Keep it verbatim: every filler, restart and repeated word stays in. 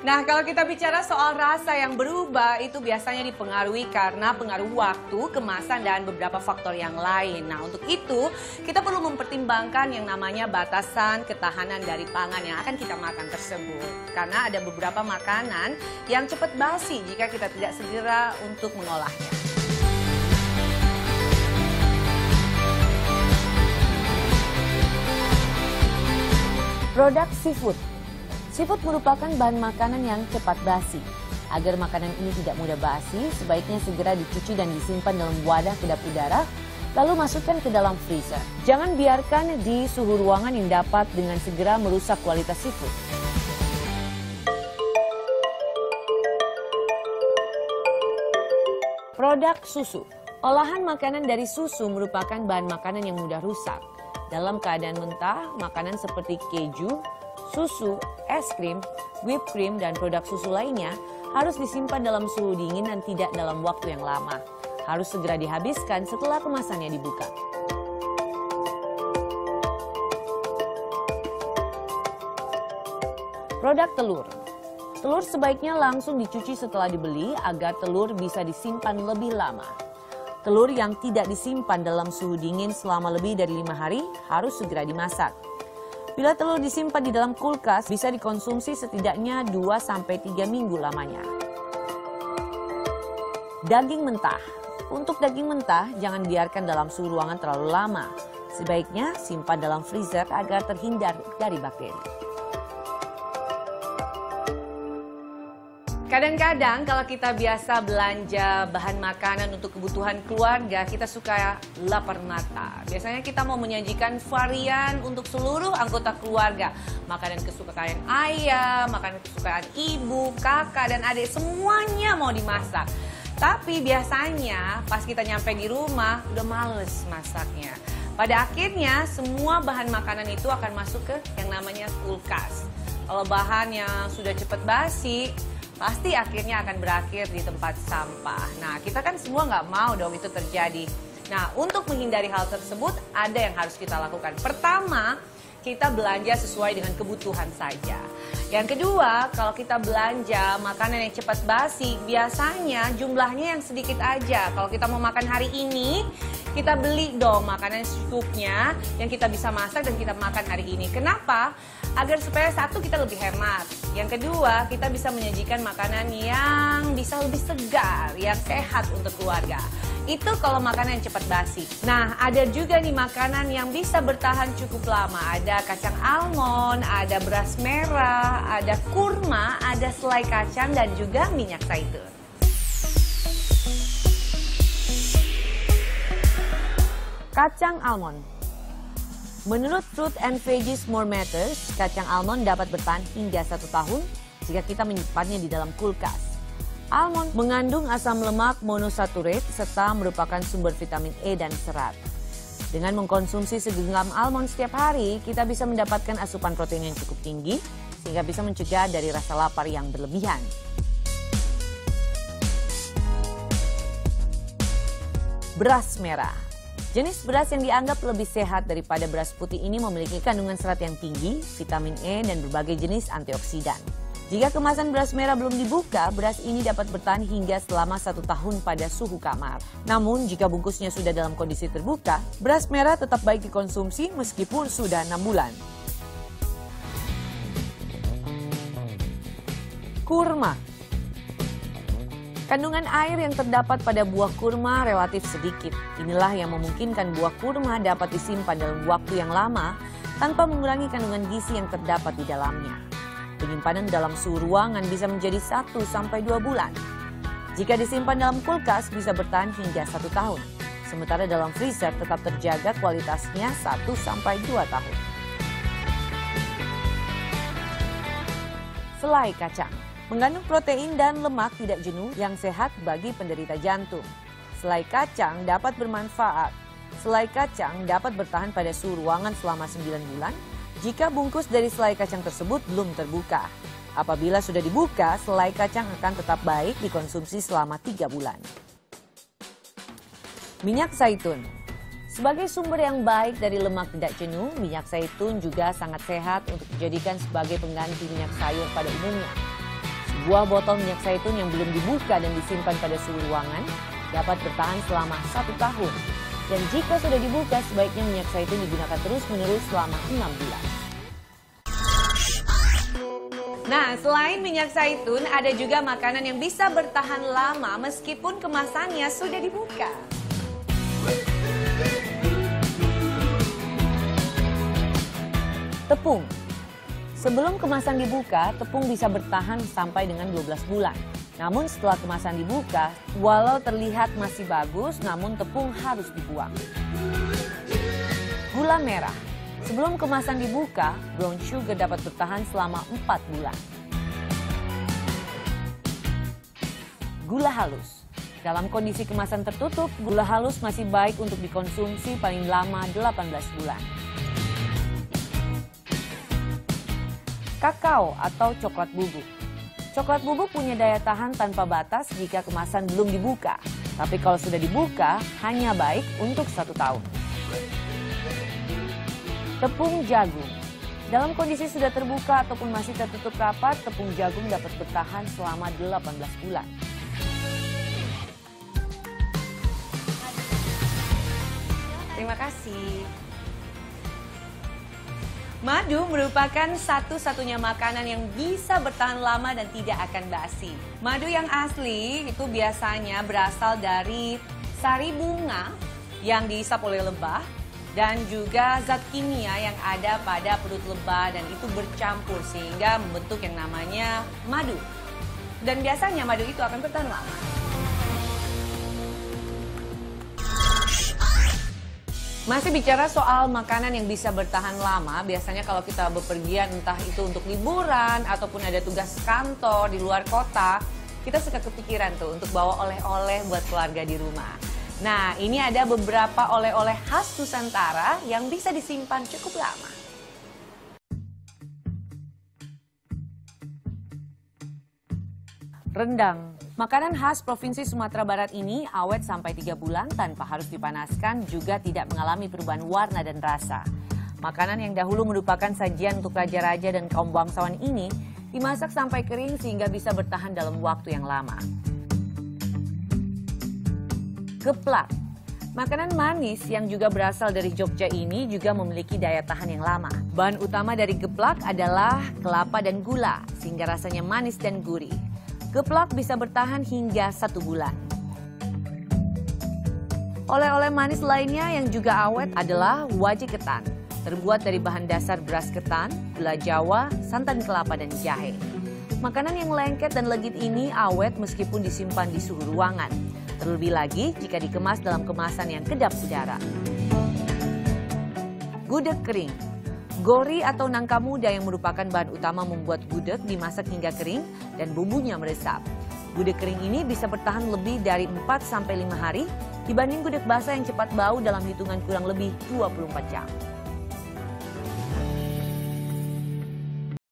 Nah, kalau kita bicara soal rasa yang berubah, itu biasanya dipengaruhi karena pengaruh waktu, kemasan, dan beberapa faktor yang lain. Nah, untuk itu, kita perlu mempertimbangkan yang namanya batasan ketahanan dari pangan yang akan kita makan tersebut. Karena ada beberapa makanan yang cepat basi jika kita tidak segera untuk mengolahnya. Produk seafood. Seafood merupakan bahan makanan yang cepat basi. Agar makanan ini tidak mudah basi, sebaiknya segera dicuci dan disimpan dalam wadah kedap udara, lalu masukkan ke dalam freezer. Jangan biarkan di suhu ruangan yang dapat dengan segera merusak kualitas seafood. Produk susu. Olahan makanan dari susu merupakan bahan makanan yang mudah rusak. Dalam keadaan mentah, makanan seperti keju, susu, es krim, whipped cream, dan produk susu lainnya harus disimpan dalam suhu dingin dan tidak dalam waktu yang lama. Harus segera dihabiskan setelah kemasannya dibuka. Produk telur. Telur sebaiknya langsung dicuci setelah dibeli agar telur bisa disimpan lebih lama. Telur yang tidak disimpan dalam suhu dingin selama lebih dari lima hari harus segera dimasak. Bila telur disimpan di dalam kulkas, bisa dikonsumsi setidaknya dua sampai tiga minggu lamanya. Daging mentah. Untuk daging mentah, jangan biarkan dalam suhu ruangan terlalu lama. Sebaiknya simpan dalam freezer agar terhindar dari bakteri. Kadang-kadang kalau kita biasa belanja bahan makanan untuk kebutuhan keluarga, kita suka lapar mata. Biasanya kita mau menyajikan varian untuk seluruh anggota keluarga. Makanan kesukaan ayah, makanan kesukaan ibu, kakak, dan adik, semuanya mau dimasak. Tapi biasanya pas kita nyampe di rumah, udah males masaknya. Pada akhirnya semua bahan makanan itu akan masuk ke yang namanya kulkas. Kalau bahan yang sudah cepat basi, pasti akhirnya akan berakhir di tempat sampah. Nah, kita kan semua nggak mau dong itu terjadi. Nah, untuk menghindari hal tersebut, ada yang harus kita lakukan. Pertama, kita belanja sesuai dengan kebutuhan saja. Yang kedua, kalau kita belanja makanan yang cepat basi, biasanya jumlahnya yang sedikit aja. Kalau kita mau makan hari ini, kita beli dong makanan secukupnya yang kita bisa masak dan kita makan hari ini. Kenapa? Agar supaya satu kita lebih hemat. Yang kedua, kita bisa menyajikan makanan yang bisa lebih segar, yang sehat untuk keluarga. Itu kalau makanan yang cepat basi. Nah, ada juga nih makanan yang bisa bertahan cukup lama. Ada kacang almond, ada beras merah, ada kurma, ada selai kacang, dan juga minyak zaitun. Kacang almond. Menurut Fruit and Veggies More Matters, kacang almond dapat bertahan hingga satu tahun jika kita menyimpannya di dalam kulkas. Almond mengandung asam lemak monosaturate serta merupakan sumber vitamin E dan serat. Dengan mengkonsumsi segenggam almond setiap hari, kita bisa mendapatkan asupan protein yang cukup tinggi sehingga bisa mencegah dari rasa lapar yang berlebihan. Beras merah. Jenis beras yang dianggap lebih sehat daripada beras putih ini memiliki kandungan serat yang tinggi, vitamin E, dan berbagai jenis antioksidan. Jika kemasan beras merah belum dibuka, beras ini dapat bertahan hingga selama satu tahun pada suhu kamar. Namun, jika bungkusnya sudah dalam kondisi terbuka, beras merah tetap baik dikonsumsi meskipun sudah enam bulan. Kurma. Kandungan air yang terdapat pada buah kurma relatif sedikit. Inilah yang memungkinkan buah kurma dapat disimpan dalam waktu yang lama tanpa mengurangi kandungan gizi yang terdapat di dalamnya. Penyimpanan dalam suhu ruangan bisa menjadi satu sampai dua bulan. Jika disimpan dalam kulkas bisa bertahan hingga satu tahun. Sementara dalam freezer tetap terjaga kualitasnya satu sampai dua tahun. Selai kacang. Mengandung protein dan lemak tidak jenuh yang sehat bagi penderita jantung. Selai kacang dapat bermanfaat. Selai kacang dapat bertahan pada suhu ruangan selama sembilan bulan jika bungkus dari selai kacang tersebut belum terbuka. Apabila sudah dibuka, selai kacang akan tetap baik dikonsumsi selama tiga bulan. Minyak zaitun. Sebagai sumber yang baik dari lemak tidak jenuh, minyak zaitun juga sangat sehat untuk dijadikan sebagai pengganti minyak sayur pada umumnya. Sebuah botol minyak zaitun yang belum dibuka dan disimpan pada suhu ruangan dapat bertahan selama satu tahun. Dan jika sudah dibuka, sebaiknya minyak zaitun digunakan terus-menerus selama enam bulan. Nah, selain minyak zaitun, ada juga makanan yang bisa bertahan lama meskipun kemasannya sudah dibuka. Tepung. Sebelum kemasan dibuka, tepung bisa bertahan sampai dengan dua belas bulan. Namun setelah kemasan dibuka, walau terlihat masih bagus, namun tepung harus dibuang. Gula merah. Sebelum kemasan dibuka, brown sugar dapat bertahan selama empat bulan. Gula halus. Dalam kondisi kemasan tertutup, gula halus masih baik untuk dikonsumsi paling lama delapan belas bulan. Kakao atau coklat bubuk. Coklat bubuk punya daya tahan tanpa batas jika kemasan belum dibuka. Tapi kalau sudah dibuka, hanya baik untuk satu tahun. Tepung jagung. Dalam kondisi sudah terbuka ataupun masih tertutup rapat, tepung jagung dapat bertahan selama delapan belas bulan. Terima kasih. Madu merupakan satu-satunya makanan yang bisa bertahan lama dan tidak akan basi. Madu yang asli itu biasanya berasal dari sari bunga yang dihisap oleh lebah dan juga zat kimia yang ada pada perut lebah dan itu bercampur sehingga membentuk yang namanya madu. Dan biasanya madu itu akan bertahan lama. Masih bicara soal makanan yang bisa bertahan lama, biasanya kalau kita bepergian entah itu untuk liburan ataupun ada tugas kantor di luar kota, kita suka kepikiran tuh untuk bawa oleh-oleh buat keluarga di rumah. Nah, ini ada beberapa oleh-oleh khas Nusantara yang bisa disimpan cukup lama. Rendang. Makanan khas Provinsi Sumatera Barat ini awet sampai tiga bulan tanpa harus dipanaskan, juga tidak mengalami perubahan warna dan rasa. Makanan yang dahulu merupakan sajian untuk raja-raja dan kaum bangsawan ini dimasak sampai kering sehingga bisa bertahan dalam waktu yang lama. Geplak. Makanan manis yang juga berasal dari Jogja ini juga memiliki daya tahan yang lama. Bahan utama dari geplak adalah kelapa dan gula sehingga rasanya manis dan gurih. Geplak bisa bertahan hingga satu bulan. Oleh-oleh manis lainnya yang juga awet adalah wajik ketan. Terbuat dari bahan dasar beras ketan, gula jawa, santan kelapa, dan jahe. Makanan yang lengket dan legit ini awet meskipun disimpan di suhu ruangan. Terlebih lagi jika dikemas dalam kemasan yang kedap udara. Gudeg kering. Gori atau nangka muda yang merupakan bahan utama membuat gudeg dimasak hingga kering dan bumbunya meresap. Gudeg kering ini bisa bertahan lebih dari empat sampai lima hari dibanding gudeg basah yang cepat bau dalam hitungan kurang lebih dua puluh empat jam.